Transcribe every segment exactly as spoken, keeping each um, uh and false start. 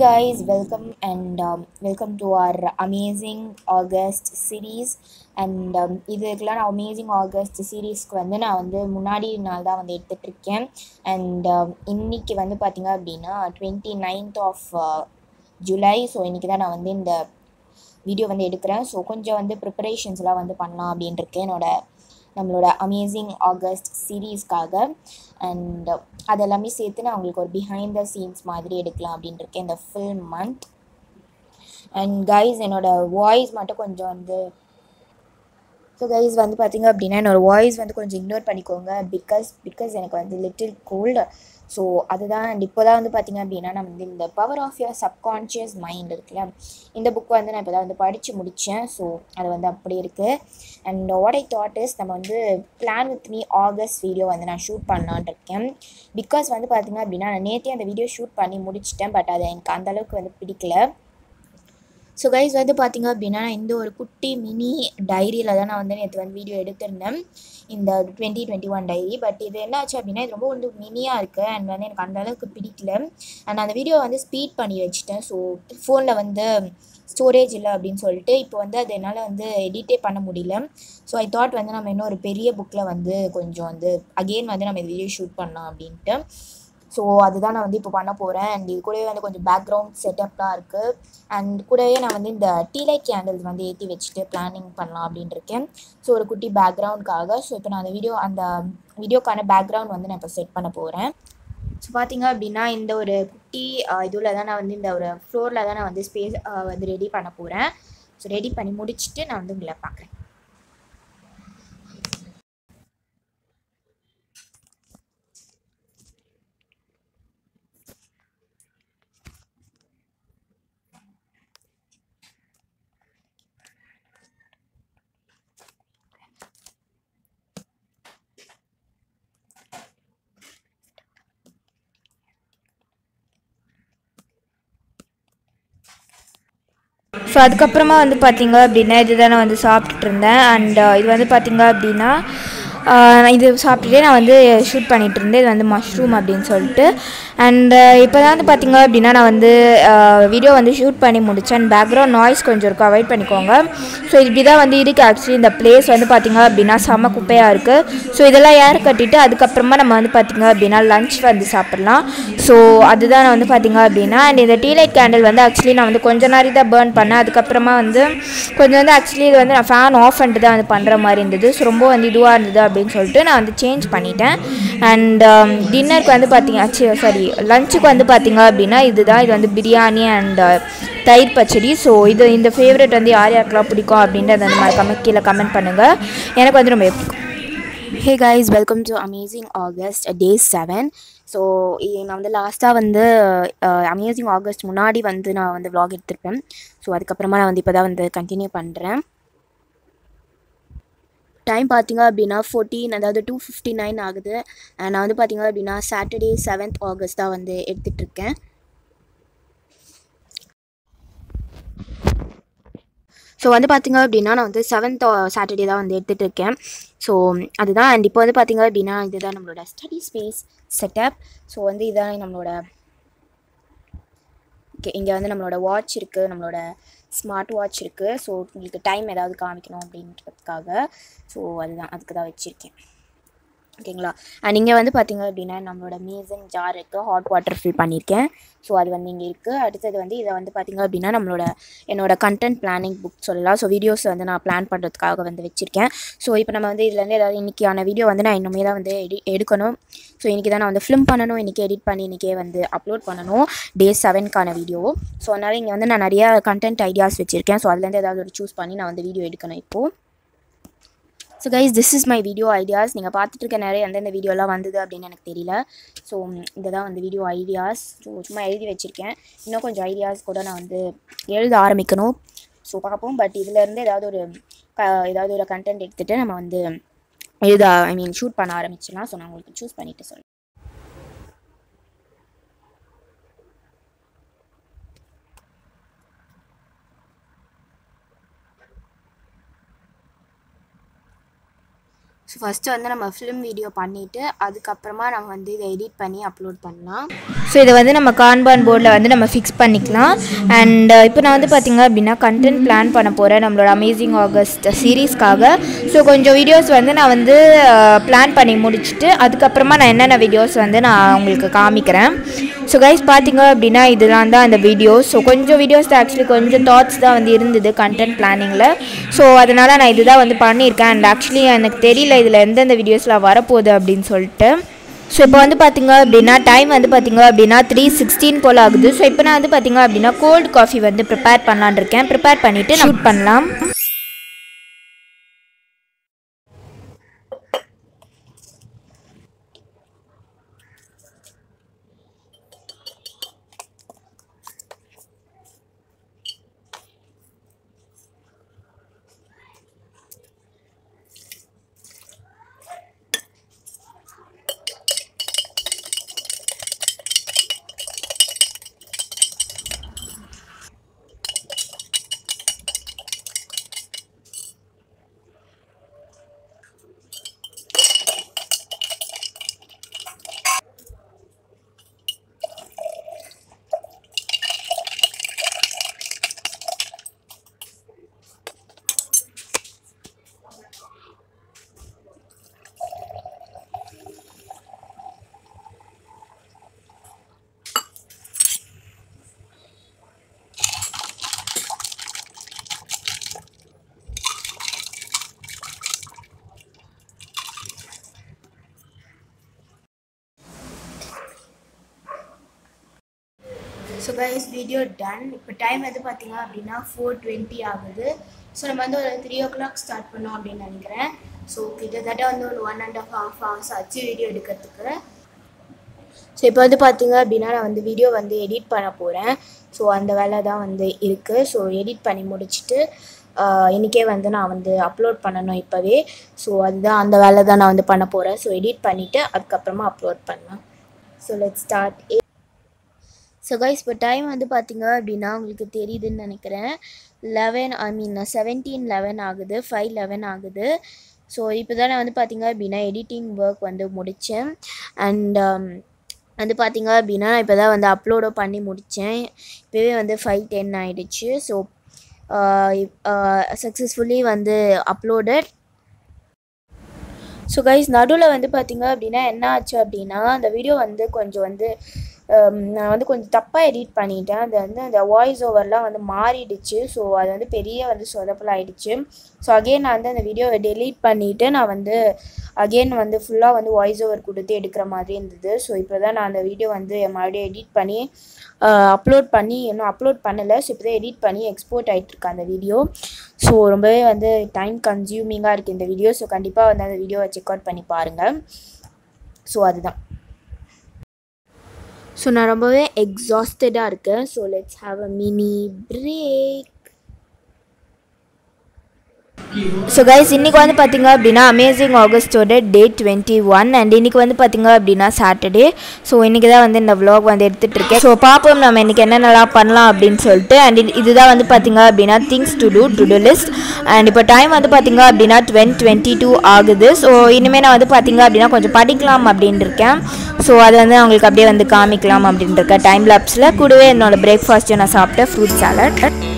guys, welcome and um, welcome to our amazing August series. And um, இதுக்கெல்லாம் நான் amazing August சீரீஸ்க்கு வந்து நான் வந்து முன்னாடி நாள் தான் வந்து எடுத்துகிட்ருக்கேன். அண்ட் இன்னைக்கு வந்து பார்த்திங்க அப்படின்னா twenty ninth of July. So இன்றைக்கி தான் நான் வந்து இந்த வீடியோ வந்து எடுக்கிறேன். ஸோ கொஞ்சம் வந்து ப்ரிப்பரேஷன்ஸ்லாம் வந்து பண்ணலாம் அப்படின்ட்டுருக்கேன் என்னோட நம்மளோட அமேசிங் ஆகஸ்ட் சீரீஸ்க்காக. அண்ட் அதெல்லாமே சேர்த்து நான் உங்களுக்கு ஒரு பிஹைண்ட் த சீன்ஸ் மாதிரி எடுக்கலாம் அப்படின்ட்டுருக்கேன் இந்த ஃபுல் மந்த். அண்ட் கைஸ், என்னோடய வாய்ஸ் மட்டும் கொஞ்சம் வந்து ஸோ கைஸ் வந்து பார்த்திங்க அப்படின்னா என்னோடய வாய்ஸ் வந்து கொஞ்சம் இக்னோர் பண்ணிக்கோங்க. பிகாஸ் பிகாஸ் எனக்கு வந்து லிட்டில் கோல்டு. ஸோ அதுதான். அண்ட் இப்போ தான் வந்து பார்த்திங்க அப்படின்னா நான் வந்து இந்த power of your subconscious mind இருக்குல்ல, இந்த புக் வந்து நான் இப்போ தான் வந்து படித்து முடித்தேன். ஸோ அது வந்து அப்படி இருக்குது. And what I thought is, நம்ம வந்து plan with me August video வந்து நான் ஷூட் பண்ணலான் இருக்கேன். பிகாஸ் வந்து பார்த்திங்க அப்படின்னா நான் நேற்றே அந்த வீடியோ ஷூட் பண்ணி முடிச்சிட்டேன். பட் அது எனக்கு அந்தளவுக்கு வந்து பிடிக்கல. ஸோ கைஸ் வந்து பார்த்திங்க அப்படின்னா இந்த ஒரு குட்டி மினி டைரியில் தான் நான் வந்து நேற்று வந்து வீடியோ எடுத்திருந்தேன், இந்த twenty twenty one diary. But இது என்ன ஆச்சு அப்படின்னா இது ரொம்ப வந்து மினியாக இருக்குது அண்ட் வந்து எனக்கு அந்தளவுக்கு பிடிக்கல. அண்ட் அந்த வீடியோ வந்து ஸ்பீட் பண்ணி வச்சுட்டேன். ஸோ ஃபோனில் வந்து ஸ்டோரேஜ் இல்லை அப்படின்னு சொல்லிட்டு இப்போ வந்து அது என்னால் வந்து எடிட்டே பண்ண முடியல. ஸோ ஐ தாட் வந்து நம்ம இன்னும் ஒரு பெரிய புக்கில் வந்து கொஞ்சம் வந்து அகெயின் வந்து நம்ம இந்த வீடியோ ஷூட் பண்ணலாம் அப்படின்ட்டு. ஸோ அதுதான் நான் வந்து இப்போ பண்ண போகிறேன். அண்ட் இது கூடவே வந்து கொஞ்சம் பேக்ரவுண்ட் செட்டப்லாம் இருக்குது. அண்ட் கூடவே நான் வந்து இந்த டீலைட் கேண்டில்ஸ் வந்து ஏற்றி வச்சுட்டு பிளானிங் பண்ணலாம் அப்படின்ட்டு இருக்கேன். ஸோ ஒரு குட்டி பேக்ரவுண்டுக்காக. ஸோ இப்போ நான் அந்த வீடியோ அந்த வீடியோக்கான பேக்ரவுண்ட் வந்து நான் இப்போ செட் பண்ண போகிறேன். ஸோ பார்த்திங்க அப்படின்னா இந்த ஒரு குட்டி இதில் தான் நான் வந்து இந்த ஒரு ஃப்ளோரில் தான் நான் வந்து ஸ்பேஸ் வந்து ரெடி பண்ண போகிறேன். ஸோ ரெடி பண்ணி முடிச்சுட்டு நான் வந்து உங்களை பார்க்குறேன். ஸோ அதுக்கப்புறமா வந்து பார்த்திங்க அப்படின்னா இது தான் நான் வந்து சாப்பிட்டுட்டு இருந்தேன். அண்ட் இது வந்து பார்த்திங்க அப்படின்னா இது சாப்பிட்டுட்டே நான் வந்து ஷூட் பண்ணிகிட்டு இருந்தேன். இது வந்து மஷ்ரூம் அப்படின்னு சொல்லிட்டு. அண்டு இப்போ தான் வந்து பார்த்திங்க அப்படின்னா நான் வந்து வீடியோ வந்து ஷூட் பண்ணி முடித்தேன். அண்ட் பேக்ரவுண்ட் நாய்ஸ் கொஞ்சம் இருக்கும், அவாய்ட் பண்ணிக்கோங்க. ஸோ இப்படி தான் வந்து இருக்குது. ஆக்சுவலி இந்த பிளேஸ் வந்து பார்த்திங்க அப்படின்னா செம்ம குப்பையாக இருக்குது. ஸோ இதெல்லாம் ஏர் கட்டிட்டு அதுக்கப்புறமா நம்ம வந்து பார்த்திங்க அப்படின்னா லன்ச் வந்து சாப்பிட்லாம். ஸோ அதுதான் நான் வந்து பார்த்திங்க அப்படின்னா. அண்ட் இந்த டீலைட் கேண்டில் வந்து ஆக்சுவலி நான் வந்து கொஞ்ச நேரம் தான் பேர்ன் பண்ணேன். அதுக்கப்புறமா வந்து கொஞ்சம் வந்து ஆக்சுவலி இது வந்து நான் ஃபேன் ஆஃப் பண்ணிட்டு தான் வந்து பண்ணுற மாதிரி இருந்தது. ஸோ ரொம்ப வந்து இதுவாக இருந்தது அப்படின்னு சொல்லிட்டு நான் வந்து சேஞ்ச் பண்ணிட்டேன். அண்ட் டின்னருக்கு வந்து பார்த்திங்க சாரி லஞ்சுக்கு வந்து பார்த்திங்க அப்படின்னா இதுதான். இது வந்து பிரியாணி அண்ட் தயிர் பச்சடி. ஸோ இது இந்த ஃபேவரட் வந்து யார் யாருக்கெல்லாம் பிடிக்கும் அப்படின்றத அந்த மாதிரி கமெண்ட் கீழே கமெண்ட் பண்ணுங்கள். எனக்கு வந்து ரொம்ப பிடிக்கும். Hey guys, welcome to amazing August day seven. So நான் வந்து லாஸ்ட்டாக வந்து அமேசிங் ஆகஸ்ட் முன்னாடி வந்து நான் வந்து vlog எடுத்திருப்பேன். ஸோ அதுக்கப்புறமா நான் வந்து இப்போ தான் வந்து கண்டினியூ பண்ணுறேன். டைம் பார்த்திங்க அப்படின்னா ஃபோர்டீன் அதாவது டூ ஃபிஃப்டி நைன் ஆகுது. நான் வந்து பார்த்திங்க அப்படின்னா சாட்டர்டே செவன்த் ஆகஸ்ட் தான் வந்து எடுத்துகிட்ருக்கேன். ஸோ வந்து பார்த்திங்க அப்படின்னா நான் வந்து செவன்த் சாட்டர்டே தான் வந்து எடுத்துகிட்டு இருக்கேன். ஸோ அதுதான். அண்ட் இப்போ வந்து பார்த்திங்க அப்படின்னா இதுதான் நம்மளோட ஸ்டடி ஸ்பேஸ் செட்டப். ஸோ வந்து இதுதான் நம்மளோட ஓகே இங்கே வந்து நம்மளோட வாட்ச் இருக்குது, நம்மளோட ஸ்மார்ட் வாட்ச் இருக்குது. ஸோ உங்களுக்கு டைம் ஏதாவது காமிக்கணும் அப்படின்றதுக்காக. ஸோ அதுதான், அதுக்கு தான் வச்சுருக்கேன். ஓகேங்களா. அண்ட் இங்கே வந்து பார்த்திங்க அப்படின்னா நம்மளோட மேசன் ஜார் இருக்குது, ஹாட் வாட்டர் ஃபில் பண்ணியிருக்கேன். ஸோ அது வந்து இங்கே இருக்குது. அடுத்தது வந்து இதை வந்து பார்த்திங்க அப்படின்னா நம்மளோட என்னோடய கண்டென்ட் பிளானிங் புக் சொல்லலாம். ஸோ வீடியோஸ் வந்து நான் பிளான் பண்ணுறதுக்காக வந்து வச்சுருக்கேன். ஸோ இப்போ நம்ம வந்து இதுலேருந்து ஏதாவது இன்றைக்கான வீடியோ வந்து நான் இன்னுமே தான் வந்து எடி எடுக்கணும். ஸோ இன்றைக்கி தான் நான் வந்து ஃபிலிம் பண்ணணும், இன்றைக்கி எடிட் பண்ணி இன்றைக்கே வந்து அப்லோட் பண்ணணும் டே செவனுக்கான வீடியோ. ஸோ அதனால் இங்கே வந்து நான் நிறையா கண்டென்ட் ஐடியாஸ் வச்சுருக்கேன். ஸோ அதுலேருந்து ஏதாவது ஒரு சூஸ் பண்ணி நான் வந்து வீடியோ எடுக்கணும் இப்போது. So guys, this is my video ideas. நீங்கள் பார்த்துட்டு இருக்க நிறைய எந்தெந்த வீடியோலாம் வந்தது அப்படின்னு எனக்கு தெரியல. ஸோ இந்த தான் வந்து வீடியோ ஐடியாஸ். ஸோ சும்மா எழுதி வச்சுருக்கேன். இன்னும் கொஞ்சம் ஐடியாஸ் கூட நான் வந்து எழுத ஆரம்பிக்கணும். ஸோ பார்ப்போம். பட் இதிலேருந்து ஏதாவது ஒரு க ஏதாவது ஒரு கண்டென்ட் எடுத்துகிட்டு நம்ம வந்து எழுத ஐ மீன் ஷூட் பண்ண ஆரம்பிச்சிடலாம். ஸோ நான் உங்களுக்கு சூஸ் பண்ணிவிட்டு சொல்கிறேன். ஸோ ஃபஸ்ட்டு வந்து நம்ம ஃபிலிம் வீடியோ பண்ணிவிட்டு அதுக்கப்புறமா நம்ம வந்து இதை எடிட் பண்ணி அப்லோட் பண்ணலாம். ஸோ இதை வந்து நம்ம கான்பான் போர்டில் வந்து நம்ம ஃபிக்ஸ் பண்ணிக்கலாம். அண்ட் இப்போ நான் வந்து பார்த்திங்க அப்படின்னா கண்டென்ட் பிளான் பண்ண போகிறேன் நம்மளோட அமேசிங் ஆகஸ்ட் சீரீஸ்க்காக. ஸோ கொஞ்சம் வீடியோஸ் வந்து நான் வந்து பிளான் பண்ணி முடிச்சுட்டு அதுக்கப்புறமா நான் என்னென்ன வீடியோஸ் வந்து நான் உங்களுக்கு காமிக்கிறேன். ஸோ கைஸ் பார்த்திங்க அப்படின்னா இதெல்லாம் தான் அந்த வீடியோஸ். ஸோ கொஞ்சம் வீடியோஸ் ஆக்சுவலி கொஞ்சம் தாட்ஸ் தான் வந்து இருந்தது கண்டென்ட் பிளானிங்கில். ஸோ அதனால் நான் இதுதான் வந்து பண்ணியிருக்கேன். அண்ட் ஆக்சுவலி எனக்கு தெரியல இதில் எந்தெந்த வீடியோஸ்லாம் வரப்போகுது அப்படின்னு சொல்லிட்டு. ஸோ இப்போ வந்து பார்த்திங்க அப்படின்னா டைம் வந்து பார்த்திங்க அப்படின்னா த்ரீ சிக்ஸ்டீன் போல் ஆகுது. ஸோ இப்போ நான் வந்து பார்த்திங்க அப்படின்னா கோல்டு காஃபி வந்து ப்ரிப்பேர் பண்ணலான்னு இருக்கேன். ப்ரிப்பேர் பண்ணிவிட்டு ஷூட் பண்ணலாம். So guys video done. இப்போ டைம் வந்து பார்த்திங்க அப்படின்னா ஃபோர் டுவெண்ட்டி ஆகுது. ஸோ நம்ம வந்து ஒரு த்ரீ ஓ கிளாக் ஸ்டார்ட் பண்ணோம் அப்படின்னு நினைக்கிறேன். ஸோ கிட்டத்தட்ட வந்து ஒரு one and of half hours ஆச்சு வீடியோ எடுக்கிறதுக்கு. ஸோ இப்போ வந்து பார்த்திங்க அப்படின்னா நான் வந்து வீடியோ வந்து எடிட் பண்ண போகிறேன். ஸோ அந்த வேலை தான் வந்து இருக்குது. ஸோ எடிட் பண்ணி முடிச்சுட்டு இன்றைக்கே வந்து நான் வந்து அப்லோட் பண்ணணும் இப்போவே. ஸோ அதுதான் அந்த வேலை தான் நான் வந்து பண்ண போகிறேன். ஸோ எடிட் பண்ணிவிட்டு அதுக்கப்புறமா அப்லோட் பண்ணலாம். So let's start. So guys இப்போ டைம் வந்து பார்த்திங்க அப்படின்னா உங்களுக்கு தெரியுதுன்னு நினைக்கிறேன். Eleven I mean seventeen eleven ஆகுது, ஃபைவ் லெவன் ஆகுது. ஸோ இப்போ தான் நான் வந்து பார்த்திங்க அப்படின்னா எடிட்டிங் ஒர்க் வந்து முடித்தேன். அண்ட் வந்து பார்த்திங்க அப்படின்னா நான் இப்போ தான் வந்து அப்லோடும் பண்ணி முடித்தேன். இப்போவே வந்து ஃபைவ் டென் ஆகிடுச்சு. ஸோ சக்ஸஸ்ஃபுல்லி வந்து அப்லோடட். ஸோ கைஸ் நடுவில் வந்து பார்த்திங்க அப்படின்னா என்ன ஆச்சு அப்படின்னா அந்த வீடியோ வந்து கொஞ்சம் வந்து நான் வந்து கொஞ்சம் தப்பாக எடிட் பண்ணிட்டேன். அது வந்து அந்த வாய்ஸ் ஓவர்லாம் வந்து மாறிடுச்சு. ஸோ அது வந்து பெரிய வந்து சொதப்பல் ஆகிடுச்சு. ஸோ அகெயின் நான் வந்து அந்த வீடியோவை டெலீட் பண்ணிவிட்டு நான் வந்து அகெயின் வந்து ஃபுல்லாக வந்து வாய்ஸ் ஓவர் கொடுத்து எடுக்கிற மாதிரி இருந்தது. ஸோ இப்போ தான் நான் அந்த வீடியோ வந்து மறுபடியும் எடிட் பண்ணி அப்லோட் பண்ணி இன்னும் அப்லோட் பண்ணலை. ஸோ இப்போ தான் எடிட் பண்ணி எக்ஸ்போர்ட் ஆகிட்டுருக்கு அந்த வீடியோ. ஸோ ரொம்பவே வந்து டைம் கன்சியூமிங்காக இருக்குது இந்த வீடியோ. ஸோ கண்டிப்பாக வந்து அந்த வீடியோவை செக் அவுட் பண்ணி பாருங்கள். ஸோ அதுதான். ஸோ நான் ரொம்பவே எக்ஸாஸ்டடாக இருக்கேன். So let's have a mini break. So guys இன்றைக்கி வந்து பார்த்திங்க அப்படின்னா அமேசிங் ஆகஸ்டோட டே டுவெண்ட்டி ஒன் அண்ட் இன்றைக்கி வந்து பார்த்திங்க அப்படின்னா சாட்டர்டே. ஸோ இன்றைக்கி தான் வந்து இந்த விலாக் வந்து எடுத்துகிட்ருக்கேன். ஸோ பார்ப்போம் நம்ம இன்றைக்கி என்னென்னலாம் பண்ணலாம் அப்படின்னு சொல்லிட்டு. அண்ட் இதுதான் வந்து பார்த்திங்க அப்படின்னா things to do to do list. And இப்போ டைம் வந்து பார்த்திங்க அப்படின்னா டுவென் டுவெண்ட்டி டூ ஆகுது. ஸோ இனிமேல் நான் வந்து பார்த்திங்க அப்படின்னா கொஞ்சம் படிக்கலாம் அப்படின்னு இருக்கேன். ஸோ அதை வந்து அவங்களுக்கு அப்படியே வந்து காமிக்கலாம் அப்படின்னு இருக்கேன் டைம் லேப்ஸில். கூடவே என்னோடய பிரேக்ஃபாஸ்ட்டு நான் சாப்பிட்டேன் ஃப்ரூட் சாலட்.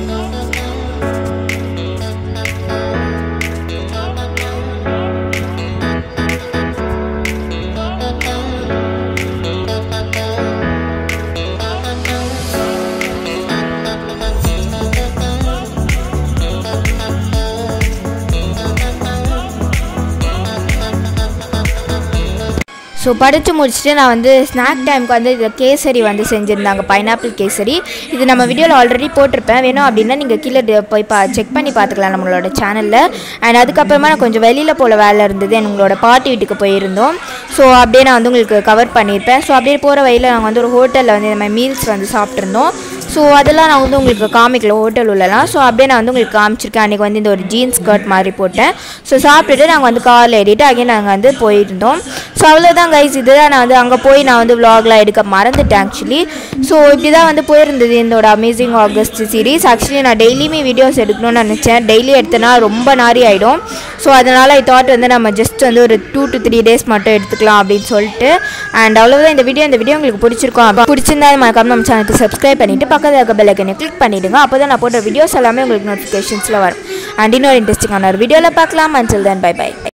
ஸோ படித்து முடிச்சுட்டு நான் வந்து ஸ்நாக் டைமுக்கு வந்து இதில் கேசரி வந்து செஞ்சுருந்தாங்க, பைனாப்பிள் கேசரி. இது நம்ம வீடியோவில் ஆல்ரெடி போட்டிருப்பேன். வேணும் அப்படின்னா நீங்கள் கீழே போய் பா செக் பண்ணி பார்த்துக்கலாம் நம்மளோட சேனலில். அண்ட் அதுக்கப்புறமா நான் கொஞ்சம் வெளியில் போல வேலை இருந்தது, எங்களோட பாட்டி வீட்டுக்கு போயிருந்தோம். ஸோ அப்படியே நான் வந்து உங்களுக்கு கவர் பண்ணியிருப்பேன். ஸோ அப்படியே போகிற வழியில் நாங்கள் வந்து ஒரு ஹோட்டலில் வந்து இந்த மாதிரி மீல்ஸ் வந்து சாப்பிட்ருந்தோம். ஸோ அதெல்லாம் நான் வந்து உங்களுக்கு காமிக்கல ஹோட்டல் உள்ளலாம். ஸோ அப்படியே நான் வந்து உங்களுக்கு காமிச்சிருக்கேன். அன்றைக்கி வந்து இந்த ஒரு ஜீன்ஸ் ஸ்கர்ட் மாதிரி போட்டேன். ஸோ சாப்பிட்டுட்டு நாங்கள் வந்து காரில் ஏறிட்டு அங்கே நாங்கள் வந்து போயிருந்தோம். ஸோ அவ்வளோதான் கைஸ். இதுதான் நான் வந்து அங்கே போய் நான் வந்து விலாக்லாம் எடுக்க மறந்துட்டேன் ஆக்சுவலி. ஸோ இப்படி தான் வந்து போயிருந்தது என்னோட அமேசிங் ஆகஸ்ட் சீரீஸ். ஆக்சுவலி நான் டெய்லியுமே வீடியோஸ் எடுக்கணும்னு நினச்சேன். டெய்லி எடுத்தனா ரொம்ப நாரி ஆகிடும். ஸோ அதனால் ஐ தாட் வந்து நம்ம ஜஸ்ட் வந்து ஒரு டூ டு த்ரீ டேஸ் மட்டும் எடுத்துக்கலாம் அப்படின்னு சொல்லிட்டு. அண்ட் அவ்வளோதான் இந்த வீடியோ. இந்த வீடியோ உங்களுக்கு பிடிச்சிருக்கோம். பிடிச்சிருந்தா மறக்காம நம்ம சேனலுக்கு சப்ஸ்கிரைப் பண்ணிவிட்டு பக்கத்தில் இருக்க பெல் ஐக்கனை கிளிக் பண்ணிவிடுங்க. அப்போ தான் நான் போட்ட வீடியோஸ் எல்லாமே உங்களுக்கு நோட்டிஃபிகேஷன்ஸில் வரும். அண்ட் இன்னொரு இன்ட்ரெஸ்டிங்கான ஒரு வீடியோவில் பார்க்கலாம். until then bye bye.